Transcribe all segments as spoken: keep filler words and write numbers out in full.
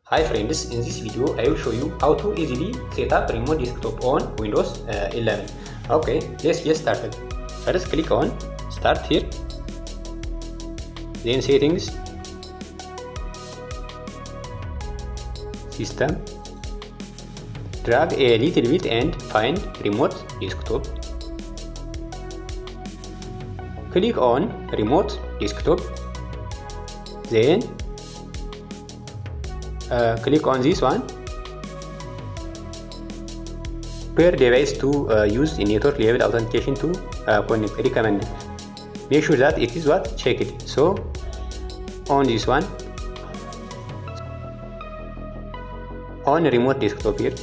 Hi friends, in this video I will show you how to easily set up remote desktop on Windows uh, eleven. Okay, let's get started. First click on Start here, then Settings, System, drag a little bit and find Remote Desktop. Click on Remote Desktop, then Uh, click on this one. Pair device to uh, use in network level authentication to uh, connect. Recommended. Make sure that it is what checked. So on this one, on remote desktop here,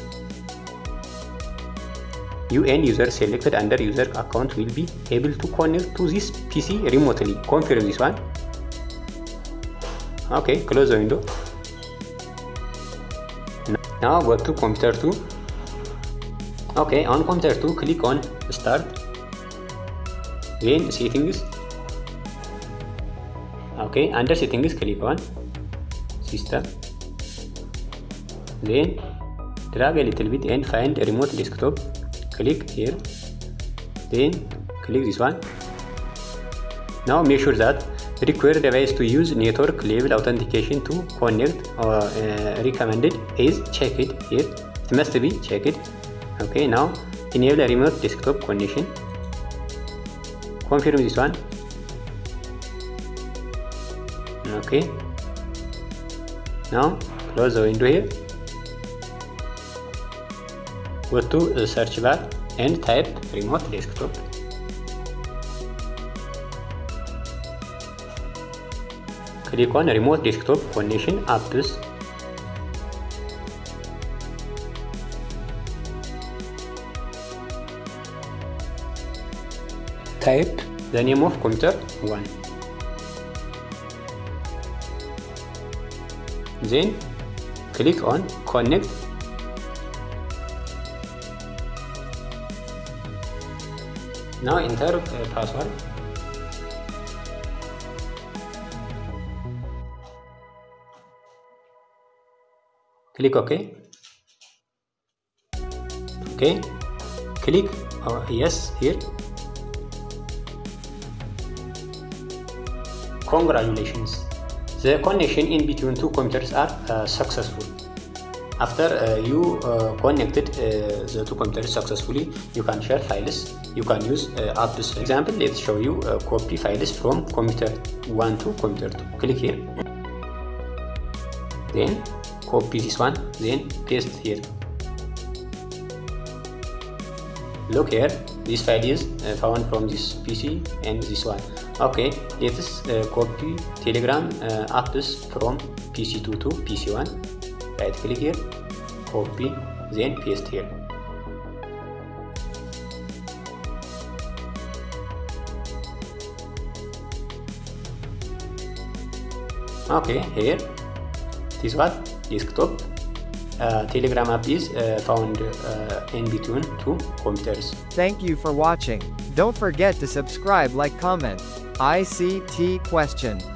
you and user selected under user account will be able to connect to this P C remotely. Confirm this one. Okay, close the window. Now go to computer two. Okay, on computer two, click on Start, then Settings. Okay, under Settings, click on System, then drag a little bit and find Remote Desktop. Click here, then click this one. Now make sure that require device to use network level authentication to connect or uh, recommended is checked here. It must be checked. Okay, now enable remote desktop connection. Confirm this one. Okay, now close the window here. Go to the search bar and type remote desktop. Click on Remote Desktop Connection Apps. Type the name of computer one. Then click on Connect. Now enter uh, password. Click OK. Okay, click uh, yes here. Congratulations, the connection in between two computers are uh, successful. After uh, you uh, connected uh, the two computers successfully, you can share files, you can use uh, apps. For example, let's show you uh, copy files from computer one to computer two. Click here, then copy this one, then paste here. Look here, this file is uh, found from this P C and this one. Okay, let's uh, copy Telegram uh, apps from P C two to P C one. Right click here, copy, then paste here. Okay, here this is what desktop uh, Telegram app is uh, found uh, in between two computers. Thank you for watching. Don't forget to subscribe, like, comment. I C T question.